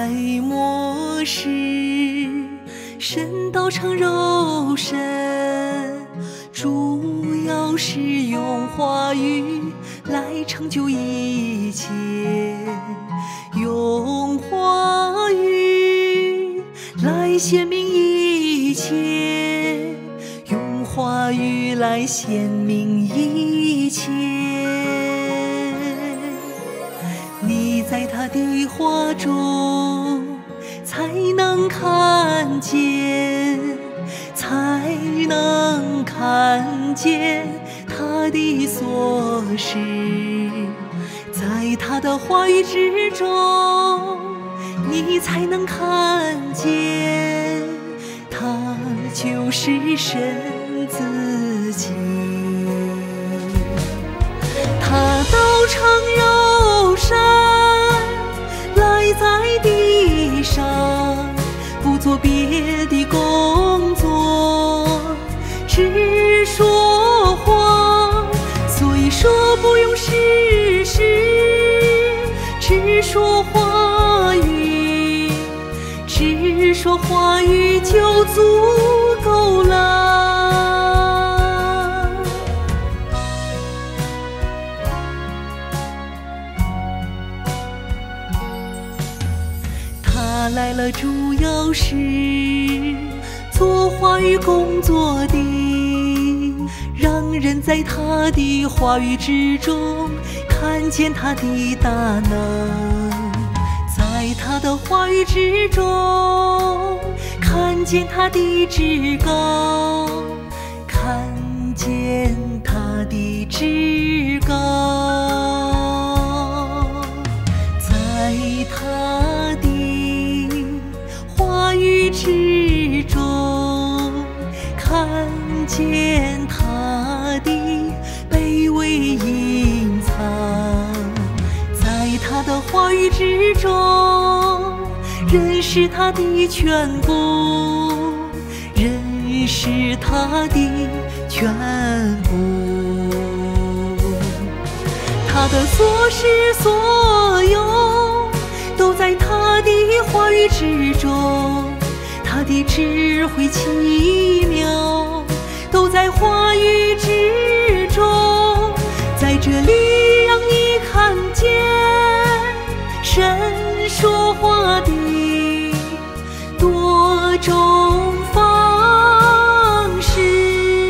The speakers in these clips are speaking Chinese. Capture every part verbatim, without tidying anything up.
在末世，神道成肉身，主要是用话语来成就一切，用话语来显明一切，用话语来显明一切。你在他的话中才能看见，才能看见他的所是，在他的话语之中，你才能看见他就是神自己。他道成肉身来在地上，不做别的工作，只说话，所以说不用事实，只说话语，只说话语就足够了。他来了，主要是做话语工作的，让人在他的话语之中看见他的大能，在他的话语之中看见他的至高，看见他的至高，在他的话语之中看见他的卑微隐藏，在他的话语之中认识他的全部，认识他的全部。他的所思所有都在他的话语之中，他的智慧奇妙都在话语之中，在这里让你看见神说话的多种方式。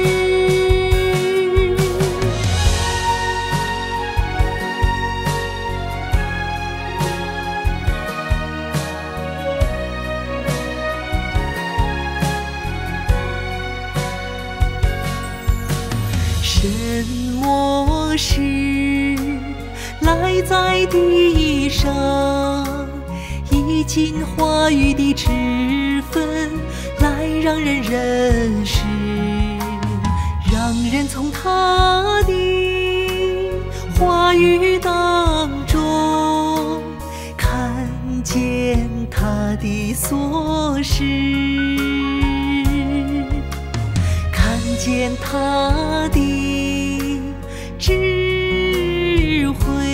神末世来在地上，以尽话语的职分来让人认识，让人从他的话语当中看见他的所是，看见他的智慧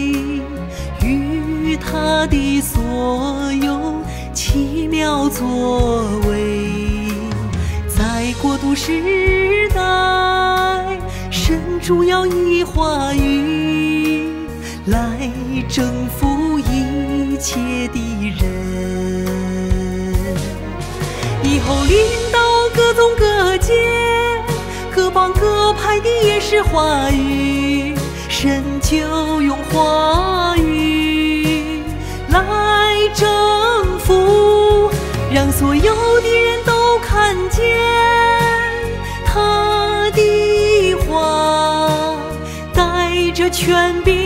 与他的所有奇妙作为，在过渡时代，神主要以话语来征服一切的人，以后领导各宗各界各邦各派的也是话语，神就用话语来征服，让所有的人都看见他的话带着权柄